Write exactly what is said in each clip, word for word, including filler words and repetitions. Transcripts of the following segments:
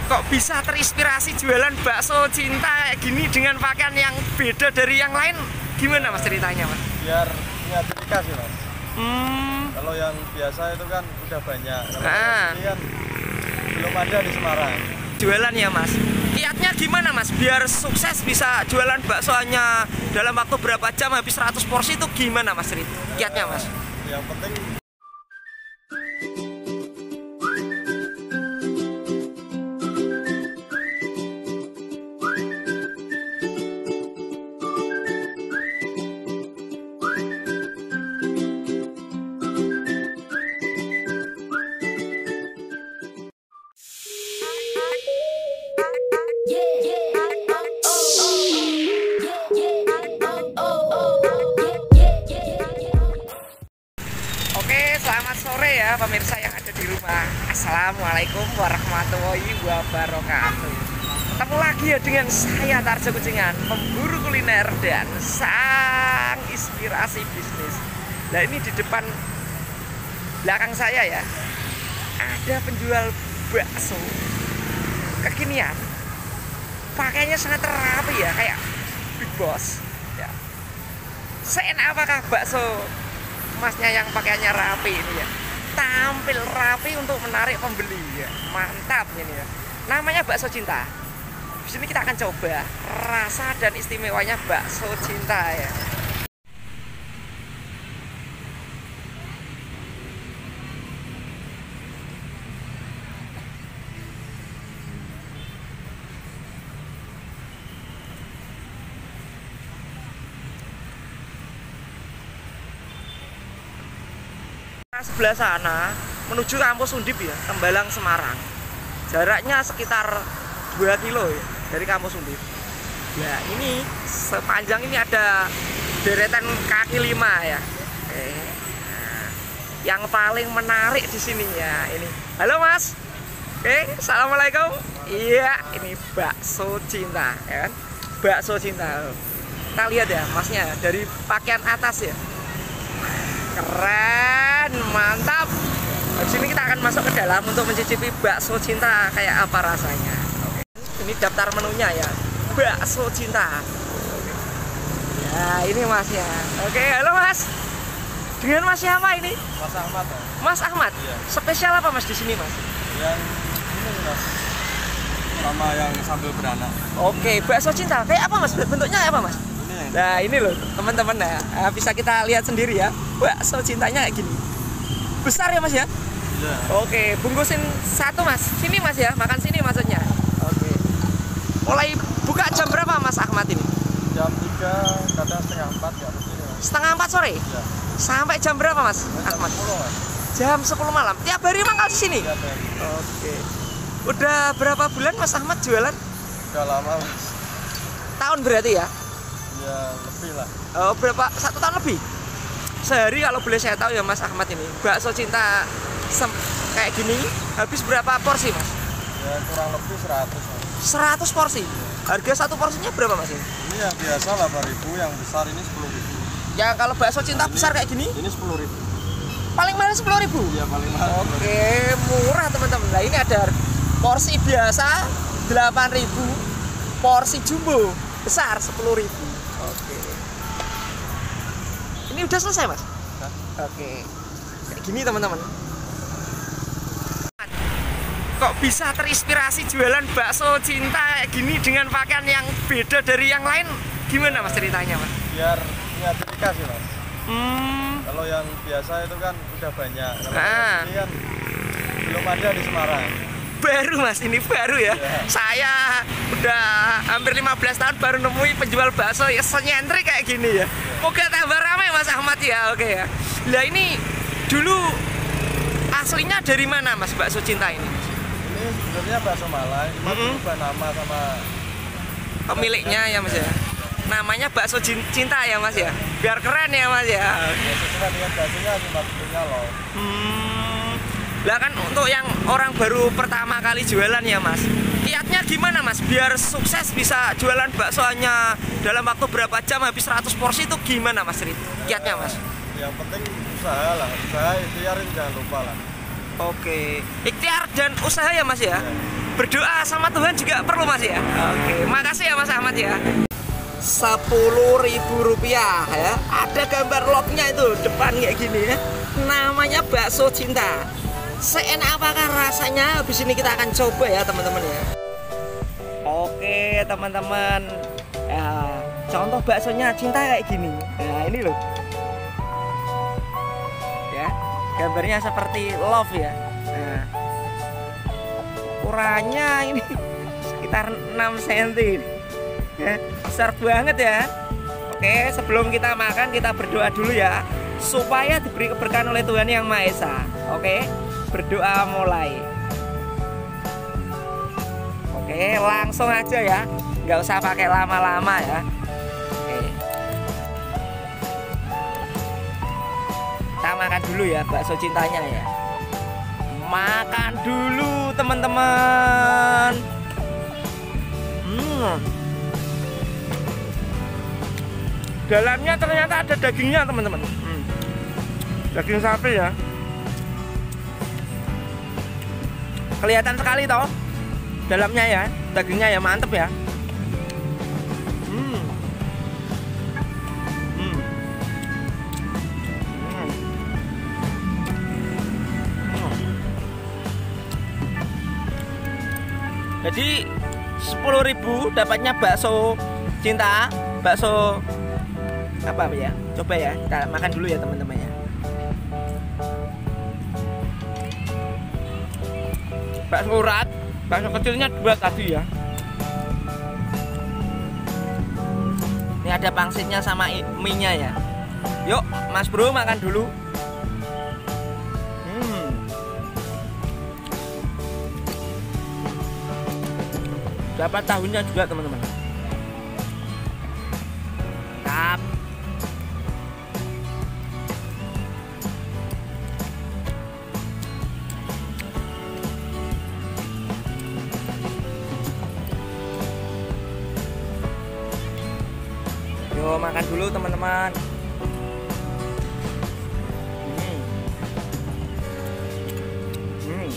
Kok bisa terinspirasi jualan bakso cinta kayak gini dengan pakaian yang beda dari yang lain? Gimana mas ceritanya mas? Biar punya ciri khas sih mas. Hmm. Kalau yang biasa itu kan udah banyak. Kalau Ah. ini kan belum ada di Semarang. Jualan ya mas. Kiatnya gimana mas? Biar sukses bisa jualan bakso hanya dalam waktu berapa jam habis seratus porsi itu gimana mas cerit? Kiatnya mas? Yang penting Selamat sore ya pemirsa yang ada di rumah. Assalamualaikum warahmatullahi wabarakatuh. Ketemu lagi ya dengan saya Tarjo Kucingan, pemburu kuliner dan sang inspirasi bisnis. Nah ini di depan belakang saya ya ada penjual bakso kekinian. Pakainya sangat rapi ya, kayak big boss ya. Seenak apakah bakso masnya yang pakaiannya rapi ini ya, tampil rapi untuk menarik pembeli ya, mantap ini ya. Namanya bakso cinta. Di sini kita akan coba rasa dan istimewanya bakso cinta ya. Sebelah sana menuju kampus Undip ya, Tembalang Semarang. Jaraknya sekitar dua kilo ya dari kampus Undip. Ya ini sepanjang ini ada deretan kaki lima ya. Oke. Nah, yang paling menarik di sini ya ini. Halo mas. Oke, assalamualaikum. Iya, ini bakso cinta ya kan? Bakso cinta. Kita lihat ya masnya dari pakaian atas ya. Keren, mantap. Di sini kita akan masuk ke dalam untuk mencicipi bakso cinta kayak apa rasanya. Oke. Ini daftar menunya ya, bakso cinta. Ya ini masnya. Oke, halo mas. Dengan mas siapa ini? Mas Ahmad. Ya? Mas Ahmad. Iya. Spesial apa mas di sini mas? Yang ini mas, sama yang sambal beranak. Oke, bakso cinta. Kayak apa mas? Bentuknya kayak apa mas? Nah ini loh teman-teman ya, nah, bisa kita lihat sendiri ya, bakso cintanya kayak gini, besar ya mas ya. Iya. Oke, bungkusin satu mas, sini mas ya, makan sini maksudnya. Oke. Mulai buka jam berapa mas Ahmad ini? Jam tiga, kadang setengah empat ya. Setengah empat sore. Iya. Sampai jam berapa mas Jam Ahmad? sepuluh mas. Jam sepuluh malam. Tiap hari mangkal di sini. Tiap hari. Oke. Udah berapa bulan mas Ahmad jualan? Udah lama mas. Tahun berarti ya? Ya lebih lah. Oh, berapa? Satu tahun lebih. Sehari kalau boleh saya tahu ya Mas Ahmad ini, bakso cinta sem kayak gini habis berapa porsi Mas? Ya kurang lebih seratus mas. seratus porsi. Harga satu porsinya berapa Mas ini? Ini yang biasa delapan ribu, yang besar ini sepuluh ribu. Ya kalau bakso cinta Nah, besar ini, kayak gini? Ini sepuluh ribu. Paling mahal sepuluh ribu. Iya paling mahal. Oke, murah teman-teman. Nah ini ada porsi biasa delapan ribu, porsi jumbo besar sepuluh ribu. Oke. Ini udah selesai mas? Hah? Oke. Kayak gini teman-teman. Kok bisa terinspirasi jualan bakso cinta kayak gini dengan pakaian yang beda dari yang lain? Gimana mas ceritanya mas? Biar punya ciri khas sih mas. Hmm. Kalau yang biasa itu kan udah banyak. Kalau Ah. ini kan belum ada di Semarang. Baru mas, ini baru ya. Ya. Saya udah hampir lima belas tahun baru nemuin penjual bakso ya senyentrik kayak gini ya. Moga tambah ramai mas Ahmad ya. Oke ya. Lah ini dulu aslinya dari mana mas bakso cinta ini? Ini sebenarnya bakso Malang, cuma Mm-mm. berubah nama sama Pemiliknya ya mas ya. Namanya bakso Jin- cinta ya mas ya. Biar keren ya mas ya. ya, sesuai dengan baksonya cuma bentuknya loh. Hmm. Lah kan untuk yang orang baru pertama kali jualan ya mas, kiatnya gimana mas? Biar sukses bisa jualan bakso hanya dalam waktu berapa jam habis seratus porsi itu gimana mas Rit? Kiatnya mas? Yang penting usaha lah, usaha ikhtiarin jangan lupa lah. Oke, ikhtiar dan usaha ya Mas ya. Berdoa sama Tuhan juga perlu Mas ya. Oke, makasih ya Mas Ahmad ya. Sepuluh ribu rupiah ya. Ada gambar lotnya itu depan kayak gini ya. Namanya bakso cinta. Seenak apakah rasanya? Habis ini kita akan coba ya teman-teman ya. Oke teman-teman. Ya, contoh baksonya cinta kayak gini. Nah ini loh. Ya, gambarnya seperti love ya. Nah, ukurannya ini sekitar enam sentimeter ya, besar banget ya. Oke, sebelum kita makan kita berdoa dulu ya, supaya diberi keberkahan oleh Tuhan Yang Maha Esa. Oke, berdoa mulai. Oke, langsung aja ya, nggak usah pakai lama-lama ya. Oke, kita makan dulu ya bakso cintanya ya. Makan dulu teman-teman. Hmm. Dalamnya ternyata ada dagingnya teman-teman. Hmm. Daging sapi ya. Kelihatan sekali toh dalamnya ya, dagingnya ya mantep ya. Hmm. Hmm. Hmm. Hmm. Jadi sepuluh ribu dapatnya bakso cinta, bakso apa ya? Coba ya, kita makan dulu ya teman-teman ya. Bakso urat, bakso kecilnya dua tadi ya. Ini ada pangsitnya sama mie-nya ya. Yuk, Mas Bro makan dulu. Hmm. Dapat tahunya juga teman-teman. Tap. Yo, makan dulu teman-teman. Hmm. Hmm.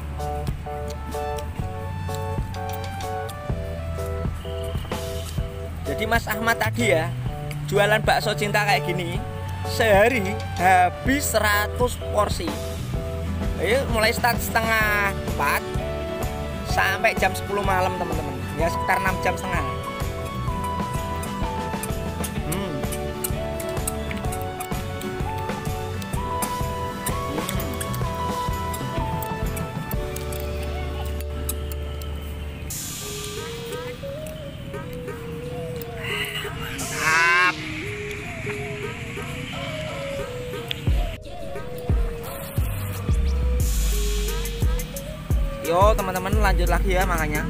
Jadi Mas Ahmad tadi ya jualan bakso cinta kayak gini sehari habis seratus porsi. Ayo mulai start setengah empat sampai jam sepuluh malam teman-teman. Ya sekitar enam jam setengah. Yo teman-teman lanjut lagi ya makanya.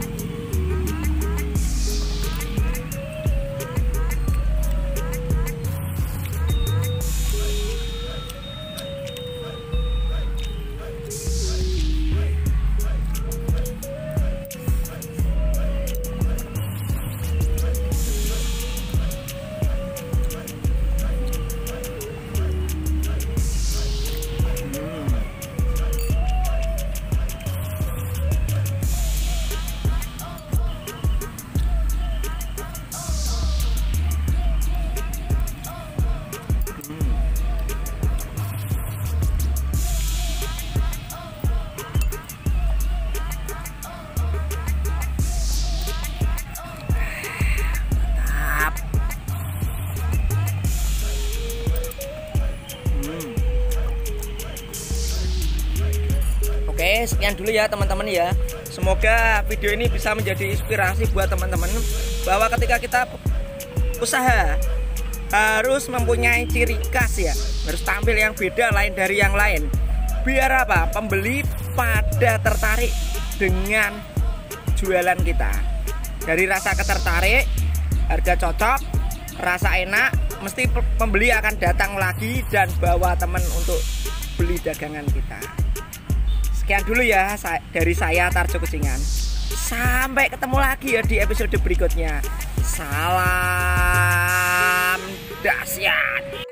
Oke, sekian dulu ya teman-teman ya. Semoga video ini bisa menjadi inspirasi buat teman-teman bahwa ketika kita usaha harus mempunyai ciri khas ya, harus tampil yang beda lain dari yang lain. Biar apa? Pembeli pada tertarik dengan jualan kita. Dari rasa ketertarik, harga cocok, rasa enak, mesti pembeli akan datang lagi dan bawa teman untuk beli dagangan kita. Sekian dulu ya dari saya Tarjo Kucingan. Sampai ketemu lagi ya di episode berikutnya. Salam dahsyat.